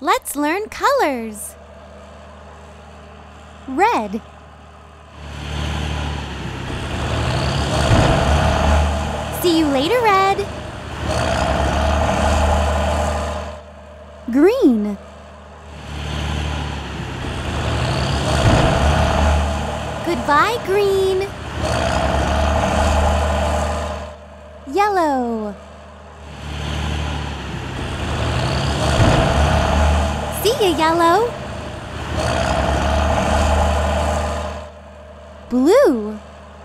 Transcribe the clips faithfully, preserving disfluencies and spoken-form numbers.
Let's learn colors. Red. See you later, Red. Green. Goodbye, Green. Yellow. See ya, Yellow. Blue.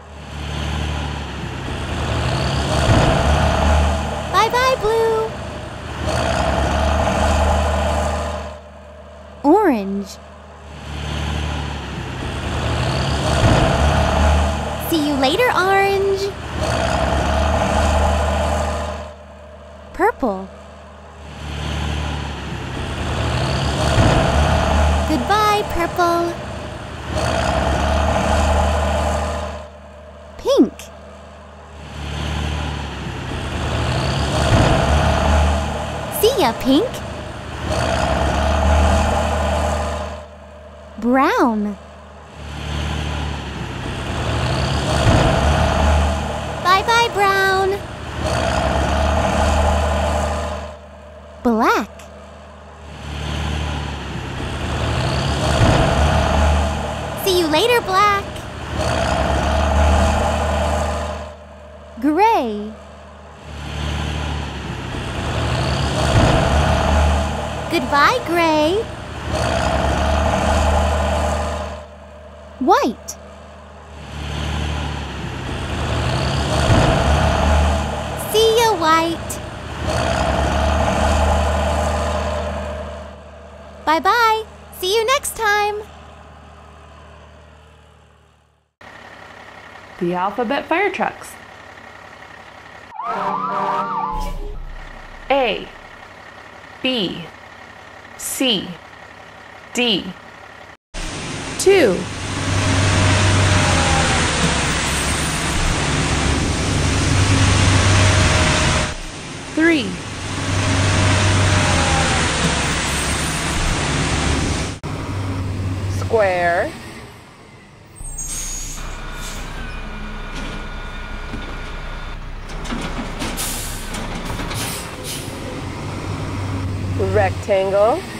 Bye-bye, Blue. Orange. See you later, Orange. Purple. Goodbye, Purple. Pink. See ya, Pink. Brown. Bye-bye, Brown. Black. See you later, Black. Gray. Goodbye, Gray. White. See ya, White. Bye-bye. See you next time. The alphabet fire trucks. A, B, C, D. Two. Three. Square. Rectangle.